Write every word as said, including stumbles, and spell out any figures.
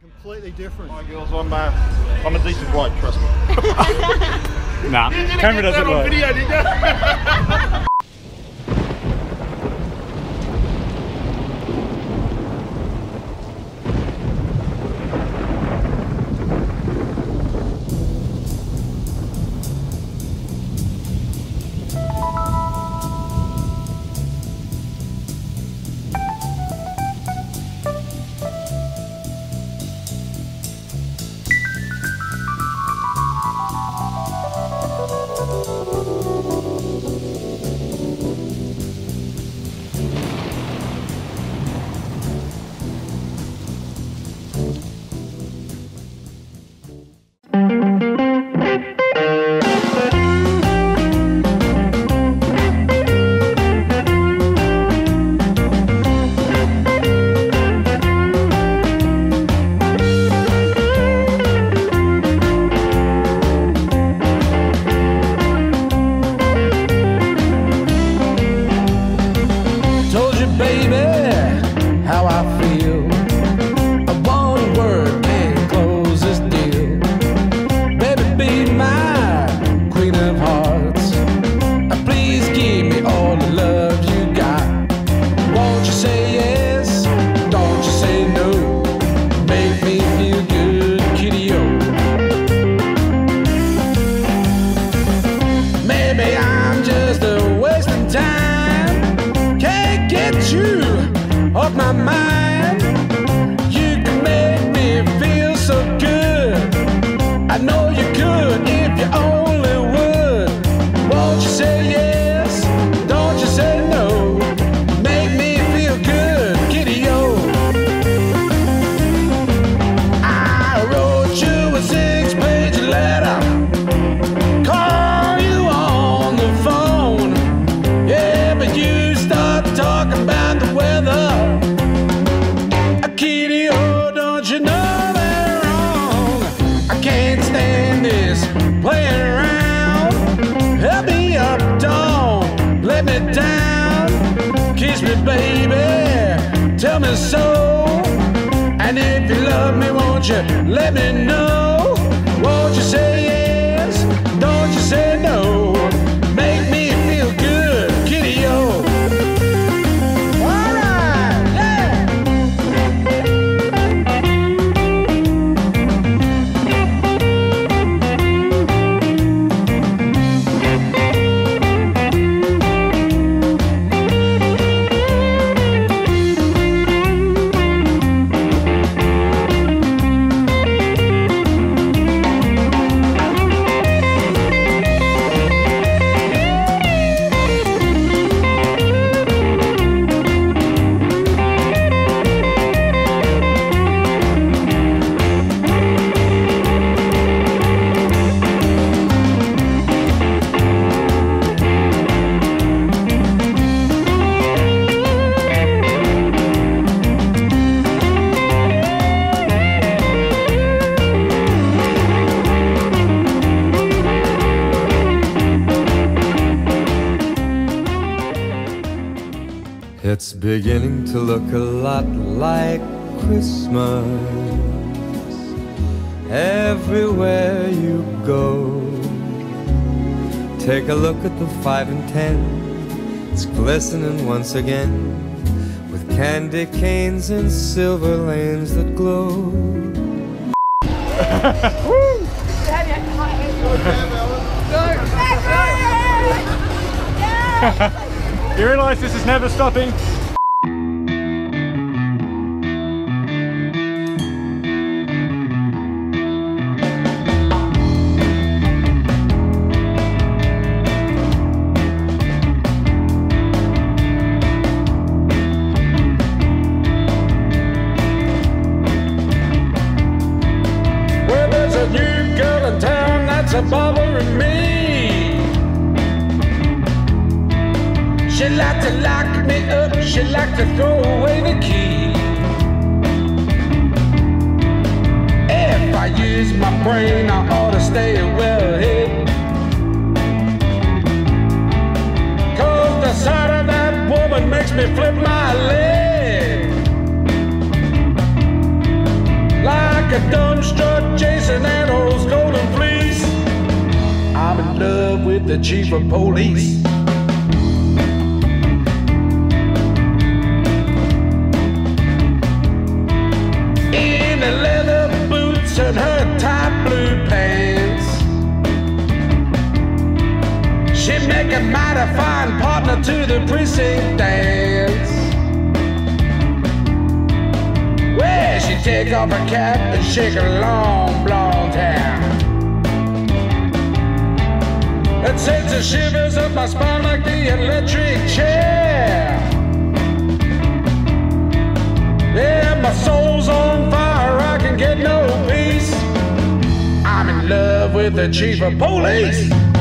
Completely different. Hi girls, I'm uh, I'm a decent bloke, trust me. Nah, camera doesn't work. Video, did you? Off my mind, you can make me feel so good. I know you could if you only would. Won't you say yes? Don't you say no? Make me feel good, kitty-o. I wrote you a six-page letter, call you on the phone. Yeah, but you start talking about the weather. Kitty-o, don't you know they're wrong? I can't stand this playing around. Help me up, don't let me down. Kiss me, baby, tell me so. And if you love me, won't you let me know? Won't you say yes? Don't you say no? Make me feel good, kitty-o. It's beginning to look a lot like Christmas everywhere you go. Take a look at the five and ten, it's glistening once again with candy canes and silver lanes that glow. You realise this is never stopping? Well, there's a new girl in town that's a bothering me. She like to lock me up, she like to throw away the key. If I use my brain, I ought to stay well hid. Cause the sight of that woman makes me flip my lid. Like a dumbstruck Jason and old golden fleece. I'm in love with the chief of police. In the leather boots and her tight blue pants, she make a mighty fine partner to the precinct dance. Where she take off her cap and shake her long blonde hair. It sends the shivers up my spine like the electric chair. Yeah, my soul's on fire, I can get no peace. I'm in love with the chief of police.